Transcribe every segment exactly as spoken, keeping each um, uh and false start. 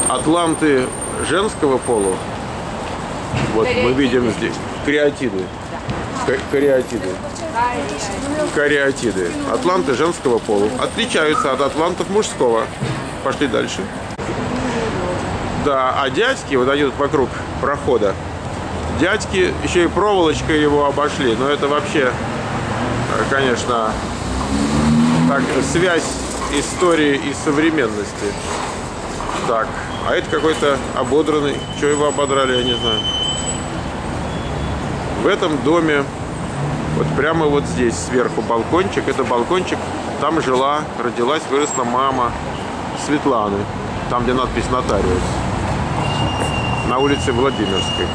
атланты женского пола. Вот мы видим здесь кариатиды. Кариатиды. Кариатиды. Атланты женского пола отличаются от атлантов мужского. Пошли дальше. Да, а дядьки, вот они тут вокруг прохода, дядьки еще и проволочкой его обошли. Но это вообще, конечно, так, связь истории и современности. Так, а это какой-то ободранный. Что его ободрали, я не знаю. В этом доме, вот прямо вот здесь сверху балкончик. Это балкончик. Там жила, родилась, выросла мама Светланы. Там, где надпись «Нотариус». На улице Владимирской.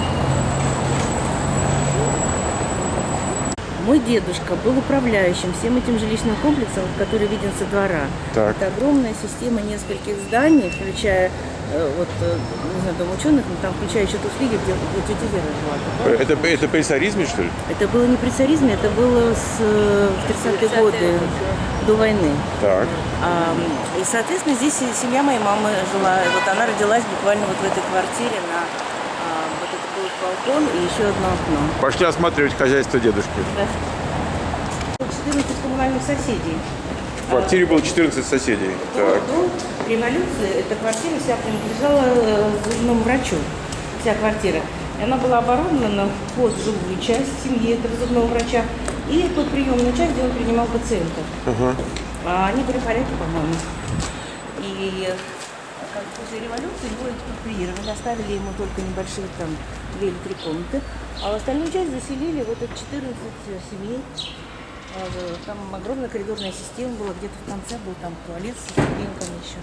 Мой дедушка был управляющим всем этим жилищным комплексом, который виден со двора. Так. Это огромная система нескольких зданий, включая, э, вот, э, не знаю, дом ученых, но там включая еще ту флигель, где, где тетя Вера жила. Это, это при царизме, что ли? Это было не при царизме, это было с, э, в тридцатые годы, до войны. Так. А, и, соответственно, здесь семья моей мамы жила. Вот она родилась буквально вот в этой квартире на... Вот это был балкон и еще одно окно. Пошли осматривать хозяйство дедушки. Да. четырнадцать коммунальных соседей. В квартире было четырнадцать соседей. Так. До революции эта квартира вся принадлежала зубному врачу. Вся квартира. И она была оборудована под жилую часть семьи этого зубного врача и под приемную часть, где он принимал пациентов. Ага. А они были в порядке, по-моему. И как после революции его экспроприировали, оставили ему только небольшие там две или три комнаты, а в остальную часть заселили вот это четырнадцать семей. Там огромная коридорная система была, где-то в конце был там туалет с ступеньками еще.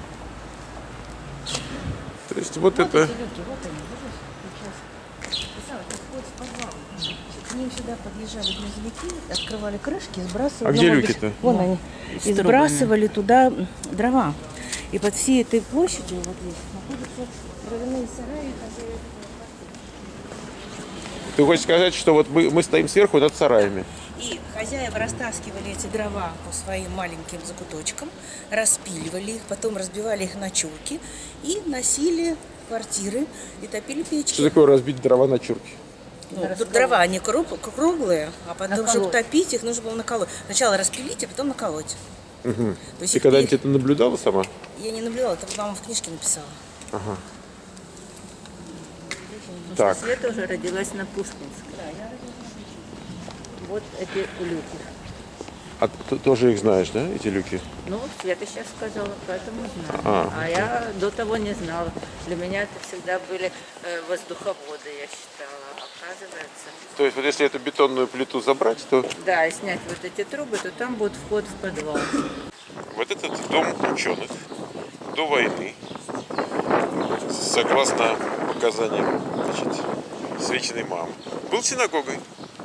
То есть вот, вот это... Эти люки, вот они, видишь? Сейчас. Вход в подвал. К ним сюда подъезжали грузовики, открывали крышки, сбрасывали... А где люки-то? Вон ну, они. И сбрасывали туда дрова. И под всей этой площадью вот здесь находятся дровяные сараи. Ты хочешь сказать, что вот мы, мы стоим сверху над сараями? И хозяева растаскивали эти дрова по своим маленьким закуточкам, распиливали их, потом разбивали их на чурки и носили в квартиры и топили печки. Что такое разбить дрова на чурки? Ну, дрова, они круглые, а потом, наколоть. Чтобы топить их, нужно было наколоть. Сначала распилить, а потом наколоть. Угу. То есть Ты когда-нибудь это наблюдала сама? Я не наблюдала, это мама в книжке написала. Ага. Ну, так. Света уже родилась на Пушкинской. Да, я родилась на Пушкинской. Вот эти люки. А ты тоже их знаешь, да, эти люки? Ну, Света сейчас сказала, поэтому знаю. А, а я до того не знала. Для меня это всегда были э, воздуховоды, я считала. Оказывается. То есть вот если эту бетонную плиту забрать, то... Да, и снять вот эти трубы, то там будет вход в подвал. Вот этот дом ученых до войны, согласно показаниям, значит, Свечиной мамы, был синагогой.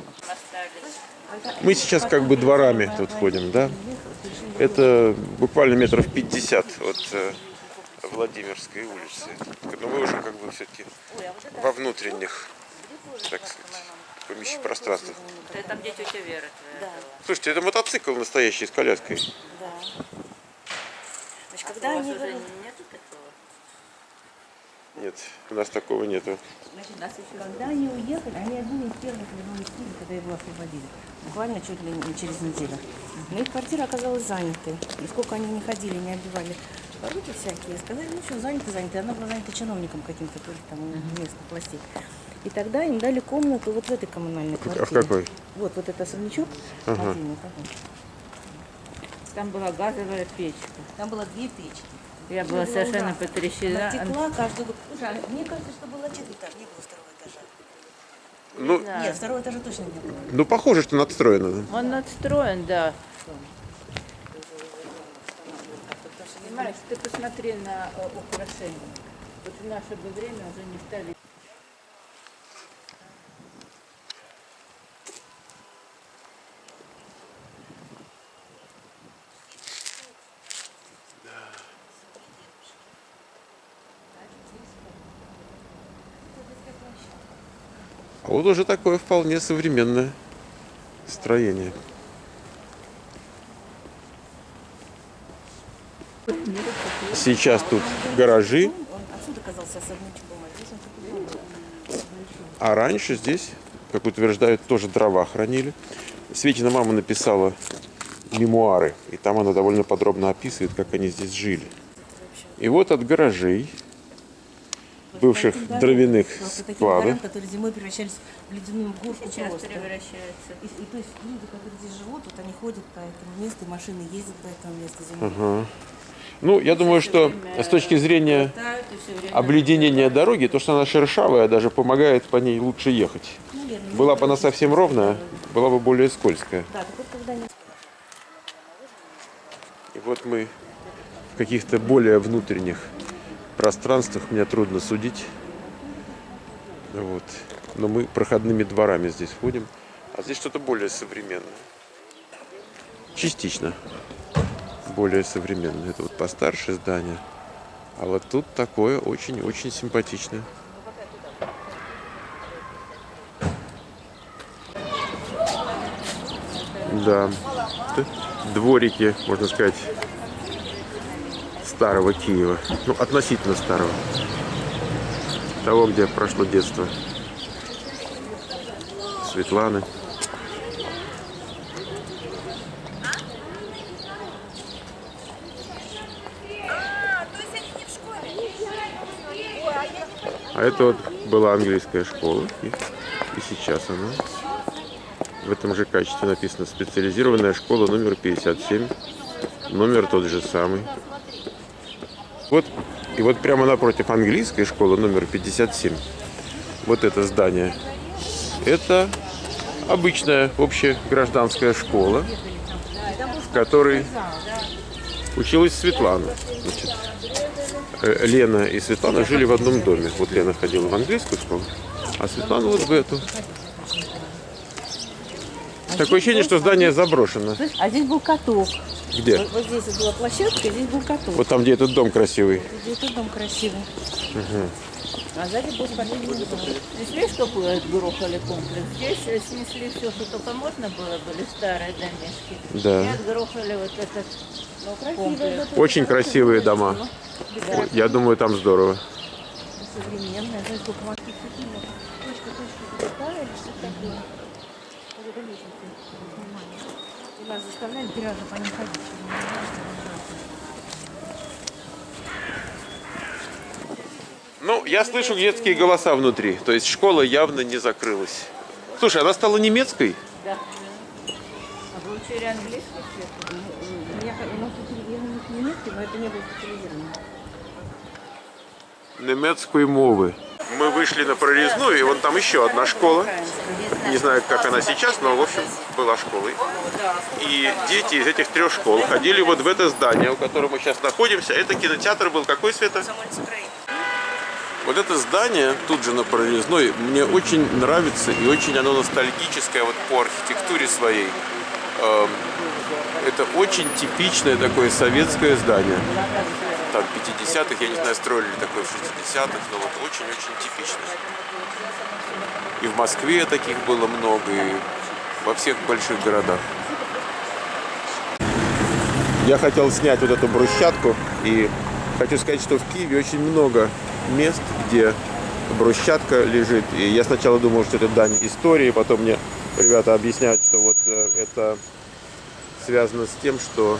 Мы сейчас как бы дворами тут ходим, да? Это буквально метров пятьдесят от э, Владимирской улицы. Но мы уже как бы все-таки во внутренних, так сказать, помещенных пространствах. Это там, где тетя Вера твоя. Слушайте, это мотоцикл настоящий с коляской. Да. Значит, А когда у вас они... уже нету такого? Нет, у нас такого нету. Значит, когда они уехали, они одни из первых вернулись в Киев, когда его освободили. Буквально чуть ли не через неделю. Но их квартира оказалась занятой. И сколько они не ходили, не отбивали пороги всякие, сказали, ну что, заняты, заняты. Она была занята чиновником каким-то, тоже там местных властей. И тогда им дали комнату вот в этой коммунальной квартире. А в какой? Вот, вот это особнячок. Ага. Отдельный, Там была газовая печка. там было две печки. Я была Было совершенно ужасно. потрясена. Она текла каждый год. Слушай, мне кажется, что было четвертый этаж, не было второго этажа. Ну, Да. Нет, второго этажа точно не было. ну, похоже, что надстроено. Он надстроен, да. Понимаешь, ты посмотри на э, украшения. Вот в наше бы время уже не стали. А вот уже такое вполне современное строение. Сейчас тут гаражи. с особнячком, а здесь он такой большой. А раньше здесь, как утверждают, тоже дрова хранили. Светина мама написала мемуары, и там она довольно подробно описывает, как они здесь жили. И вот от гаражей, бывших Таким дровяных дорогам, просто таким складов, дорогам, которые зимой превращались в ледяную горку Сейчас просто. превращается. И, и то есть люди, которые здесь живут, вот они ходят по этому месту, и машины ездят по этому месту зимой. Ага. Ну, я думаю, что с точки зрения Хватают и всё время- обледенения дороги, то, что она шершавая, даже помогает по ней лучше ехать. Наверное, Была бы она совсем ровная, была бы более скользкая. да, так вот когда они... И вот мы в каких-то более внутренних пространствах, мне трудно судить. Вот. Но мы проходными дворами здесь ходим. А здесь что-то более современное. Частично более современное. Это вот постарше здание. А вот тут такое очень-очень симпатичное. Да. Это дворики, можно сказать, старого Киева. Ну, относительно старого. Того, где прошло детство Светланы. А это вот была английская школа. И, и сейчас она. В этом же качестве написано специализированная школа номер пятьдесят семь. Номер тот же самый. Вот, и вот прямо напротив английской школы номер пятьдесят семь. Вот это здание. Это обычная общегражданская школа, в которой училась Светлана. Значит, Лена и Светлана жили в одном доме. Вот Лена ходила в английскую школу, а Светлана вот в эту. Такое ощущение, что здание заброшено. А здесь был каток. Где? Вот, вот здесь была площадка, здесь был каток. Вот там, где этот дом красивый. Где этот дом красивый. Угу. А сзади был спортивный дом. Здесь видишь, какой отгрохали комплекс? Здесь э, снесли все, что только можно было, были старые домишки. Да. И отгрохали вот этот Ну, красивый, комплекс. зато Очень красивые дома. Да. Я думаю, там здорово. Современная, знаешь, сколько морских цветов. Точка, точка, такая, или что такое? Вот это лестница. И нас заставляли три раза по ним ходить. Ну, я слышу детские голоса внутри. То есть школа явно не закрылась. Слушай, она стала немецкой? Да. А вы учили английский свет? Я, у нас тут я не немецкий, но это не было специализировано. Немецкой мовы. Мы вышли на прорезную, и вон там еще одна школа. Не знаю, как она сейчас, но, в общем, была школой. И дети из этих трех школ ходили вот в это здание, у которого мы сейчас находимся. Это кинотеатр был какой, Света? Вот это здание, тут же на прорезной, мне очень нравится, и очень оно ностальгическое вот по архитектуре своей. Это очень типичное такое советское здание. Там в пятидесятых, я не знаю, строили такое в шестидесятых, но вот очень-очень типичное. И в Москве таких было много, и во всех больших городах. Я хотел снять вот эту брусчатку, и хочу сказать, что в Киеве очень много мест, где брусчатка лежит. И я сначала думал, что это дань истории, потом мне ребята объясняют, что вот э, это связано с тем, что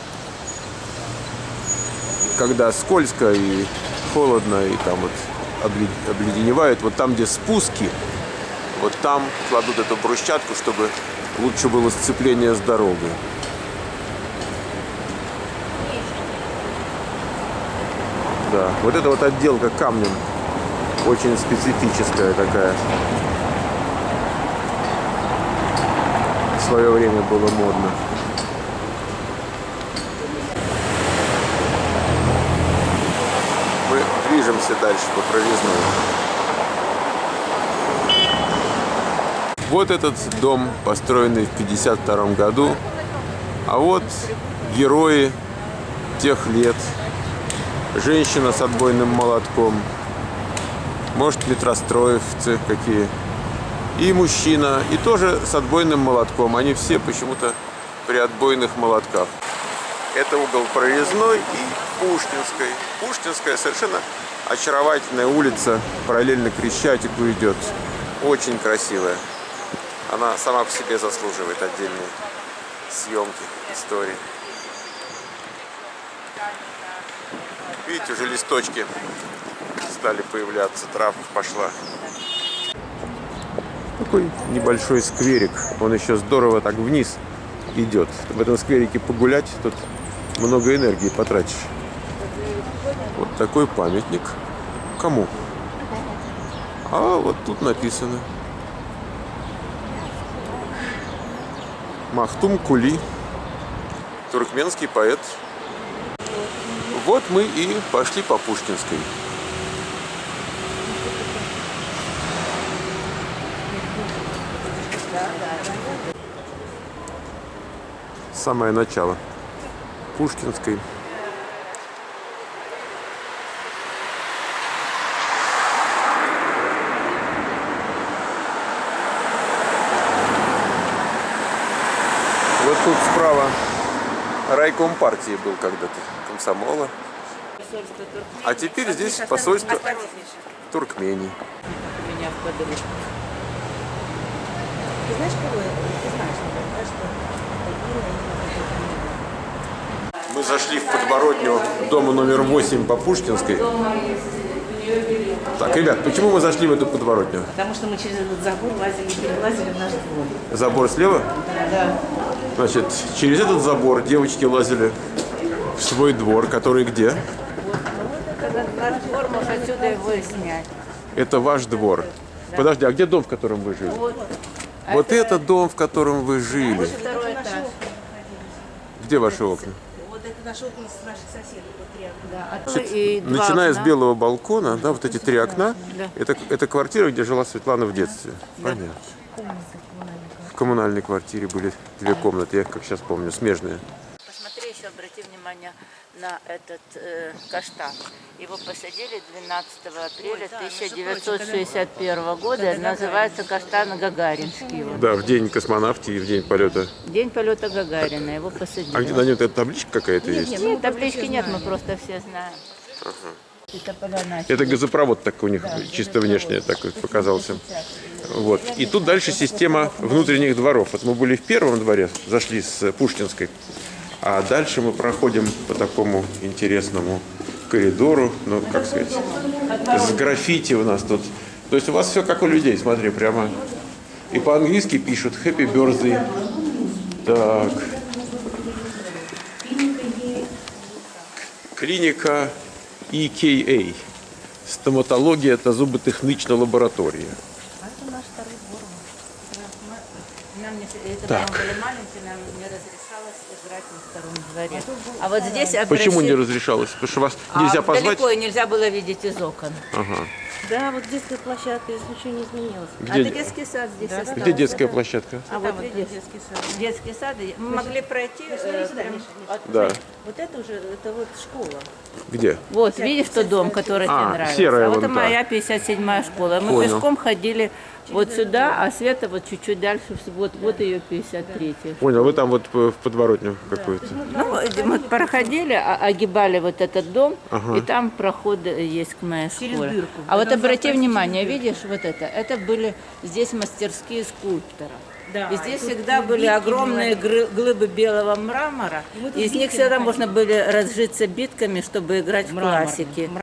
когда скользко и холодно, и там вот обледеневает, вот там, где спуски, вот там кладут эту брусчатку, чтобы лучше было сцепление с дорогой. Да, вот эта вот отделка камнем очень специфическая такая. В свое время было модно. Мы движемся дальше по прорезной. Вот этот дом, построенный в пятьдесят втором году. А вот герои тех лет. Женщина с отбойным молотком. Может, метростроевцы какие. И мужчина. И тоже с отбойным молотком. Они все почему-то при отбойных молотках. Это угол Прорезной и Пушкинской. Пушкинская совершенно очаровательная улица параллельно Крещатику идет. Очень красивая. Она сама по себе заслуживает отдельной съемки, истории. Видите, уже листочки стали появляться, травка пошла. Такой небольшой скверик. Он еще здорово так вниз идет. В этом скверике погулять, тут много энергии потратишь. Вот такой памятник. Кому? А вот тут написано. Махтум Кули. Туркменский поэт. Вот мы и пошли по Пушкинской. Самое начало Пушкинской. Вот тут справа райком партии был когда-то, комсомола. А теперь здесь посольство Туркмении. Меня в подругу. Ты знаешь, кого это? Ты знаешь, наверное, что Мы зашли в подворотню дома номер восемь по Пушкинской. Так, ребят, почему мы зашли в эту подворотню? Потому что мы через этот забор лазили, перелазили в наш двор. Забор слева? Да. Значит, через этот забор девочки лазили в свой двор, который где? Когда наш двор, может отсюда его и снять. Это ваш двор. Подожди, а где дом, в котором вы жили? Вот. Вот это дом, в котором вы жили. Второй этаж. Где ваши окна? Вот это наши окна с наших соседей. Вот три окна. Да. Значит, И два начиная окна. с белого балкона, да, вот эти три окна, Да. это, это квартира, где жила Светлана в детстве. Понятно. В коммунальной квартире были две комнаты, я как сейчас помню, смежные. Посмотри еще, обрати внимание на этот э, каштан. Его посадили двенадцатого апреля тысяча девятьсот шестьдесят первого года. Называется каштан Гагаринский. Вот. Да, в день космонавтики и в день полета. День полета Гагарина. Его посадили. А где на нем эта табличка какая-то есть? Нет, таблички нет, мы просто все знаем. Это поля Это газопровод так у них чисто внешне так вот показался. Вот. И тут дальше система внутренних дворов. Вот мы были в первом дворе, зашли с Пушкинской, а дальше мы проходим по такому интересному коридору, ну, как сказать, с граффити у нас тут. То есть у вас все как у людей, смотри, прямо. И по-английски пишут Happy Birthday. Так. Клиника и кей эй. Стоматология – это зуботехничная лаборатория. Это наш второй двор. Нам не, это Так. мы были маленькие, нам не разрешалось играть на втором дворе. А вот здесь обращи- Почему не разрешалось? Потому что вас А нельзя позвать? далеко и нельзя было видеть из окон. Ага. Да, вот детская площадка, если ничего не изменилось. А это Где, детский сад здесь остался. где детская площадка? А вот вот видишь, детский сад. детский сад. Мы могли пройти. э, сюда, прям Миша, от- Да. Вот это уже, это вот школа. Где? Вот, видишь тот дом, который А, тебе нравится? серая а вот вон это та. моя пятьдесят седьмая школа. Мы Понял. пешком ходили вот сюда, а Света вот чуть-чуть дальше, вот, вот ее пятьдесят третья. Понял, вы там вот в подворотню какую-то. Ну, мы проходили, а- огибали вот этот дом, Ага. и там проход есть к моей школе. дырку. А вот Потом обрати заходите внимание, видишь, вот это, это были здесь мастерские скульптора. Да, И здесь и тут всегда были битки огромные гры- глыбы белого мрамора, И мы тут и из них битки всегда находили. можно были разжиться битками, чтобы играть в Мраморные, классики.